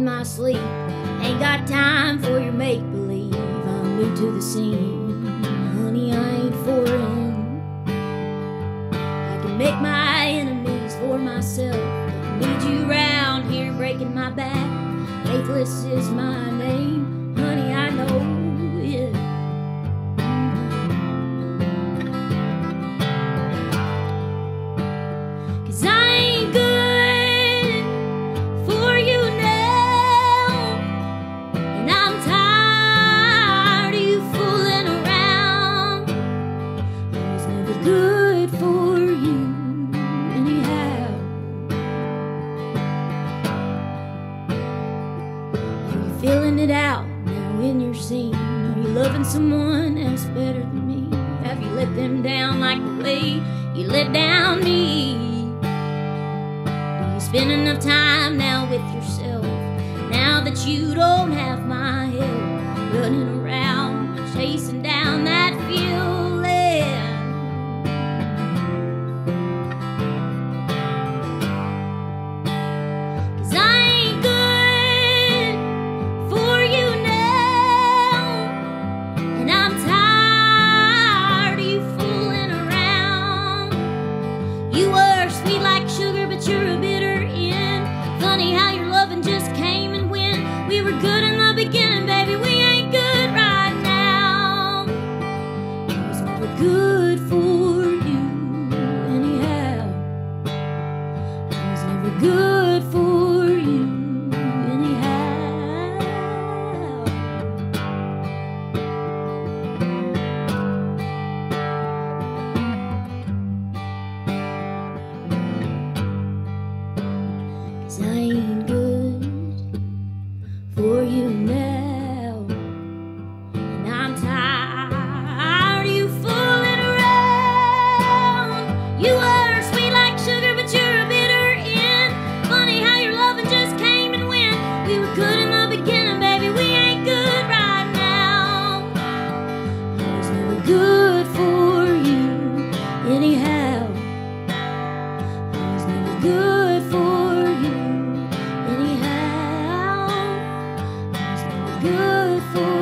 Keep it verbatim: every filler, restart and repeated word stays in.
in my sleep. Ain't got time for your make-believe. I'm new to the scene, honey, I ain't foreign. I can make my enemies for myself. Don't need you round here breaking my back. Faithless is my name, honey, I know it. Cause I ain't good for you now, and I'm tired of you fooling around. I was never good for you anyhow. Are you feeling it out now in your scene? Are you loving someone else better than me? Have you let them down like the way you let down me? Do you spend enough time now with yourself, now that you don't have my help, running around chasing down that feeling? Cause I ain't good for you now, and I'm tired of you fooling around. You were sweet like sugar, but you're a bitter end. Funny how your loving just came and went. We were good in the beginning, baby, we ain't good right now. I was never good for you anyhow. I was never good for you anyhow. Cause I ain't good for you now, and I'm tired of you fooling around. You were sweet like sugar, but you're a bitter end. Funny how your loving just came and went. We were good in the beginning, baby, we ain't good right now. I was never good for you anyhow. I was never good for you anyhow. I was never good for